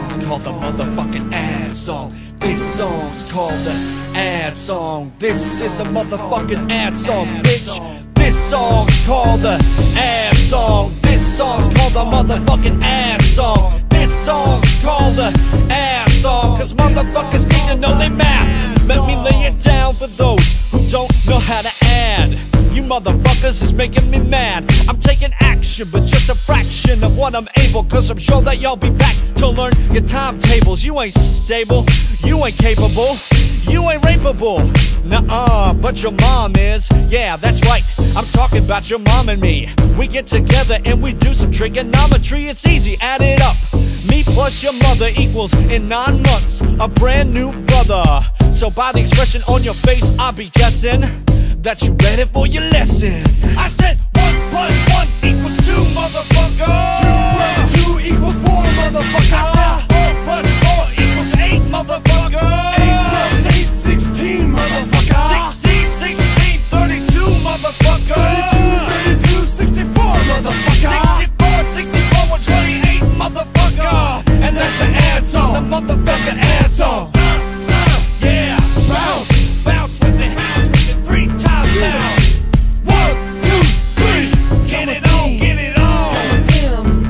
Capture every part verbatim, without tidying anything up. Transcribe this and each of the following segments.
song's called the motherfucking ad song. This song's called the ad song. This is a motherfucking ad song, bitch. This song's called the ad song. This song's called the motherfucking ad song. This song's called the ad song, cause motherfuckers need to know they math. Let me lay it down for those who don't know how to add. You motherfuckers is making me mad. I'm taking action, but just a fraction of what I'm able, cause I'm sure that y'all be back to learn your timetables. You ain't stable, you ain't capable, you ain't rapeable. Nuh-uh, but your mom is. Yeah, that's right, I'm talking about your mom and me. We get together and we do some trigonometry. It's easy, add it up. Me plus your mother equals, in nine months, a brand new brother. So by the expression on your face, I'll be guessing that you ready for your lesson. I said one plus one equals two, motherfucker. Two plus two equals four, motherfucker. I said four plus four equals eight, motherfucker. Eight plus eight, sixteen, motherfucker. Sixteen, sixteen, thirty-two, motherfucker. Thirty-two, thirty-two, sixty-four, motherfucker. Sixty-four, sixty-four, one twenty-eight, motherfucker. And that's an ad song. The motherfucker's an ad song. Yeah, bounce, bounce with the house with the three times loud. One, two, three, get it on, get it on.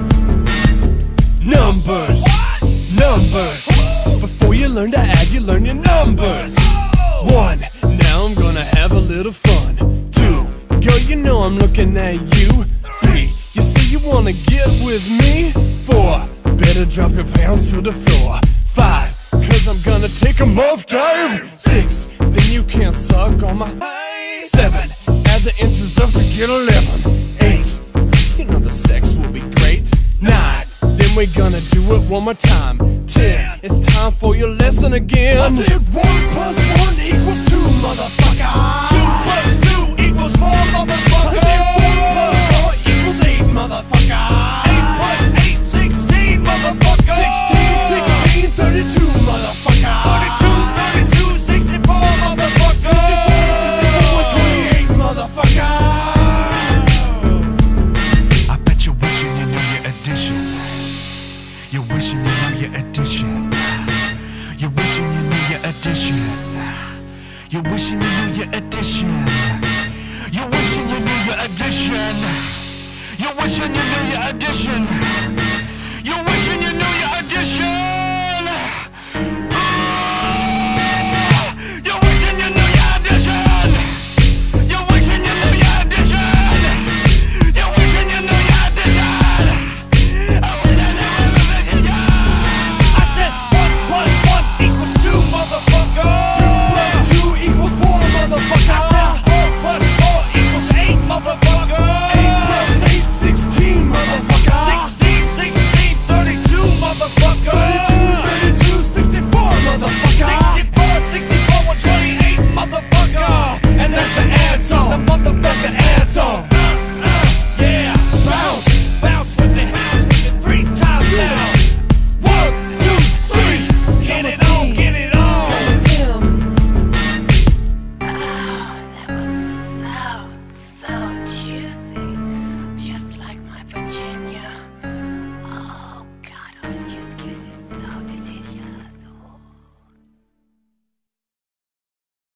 Numbers, numbers. Before you learn to add, you learn your numbers. One, now I'm gonna have a little fun. Two, girl, you know I'm looking at you. Three, you say you wanna get with me. Four, better drop your pounds to the floor. Five, cause I'm gonna take a muff dive. Six, then you can't suck on my. Seven, add the inches up and get eleven. Eight, you know the sex will be great. Nine, then we're gonna do it one more time. Ten, it's time for your lesson again. I said one plus one equals two, motherfucker. Two plus two equals four, motherfucker. I said four plus four equals eight, motherfucker. Eight plus eight, sixteen, motherfucker. Sixteen, sixteen, thirty-two, motherfucker. Thirty-two, thirty-two, sixty-four, motherfucker. Sixty-four, sixty-four, twenty-eight, motherfucker. I bet you're wishing you knew your addition. You're wishing you knew your addition. You're wishing you knew your addition. You're wishing you